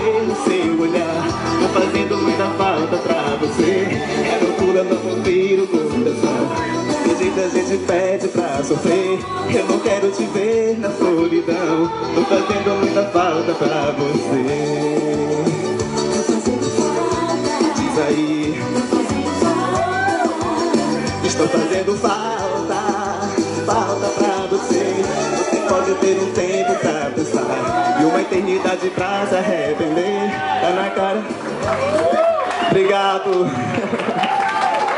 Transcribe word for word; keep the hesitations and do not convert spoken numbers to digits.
ver no seu olhar. Tô fazendo muita falta pra você. É loucura, não ouvir o coração. De jeito a gente pede pra sofrer. Eu não quero te ver na solidão. Tô fazendo muita falta pra você. Diz aí. Estou fazendo falta, falta pra você. Você pode ter um tempo pra pensar e uma eternidade pra se arrepender. Tá na cara. Obrigado.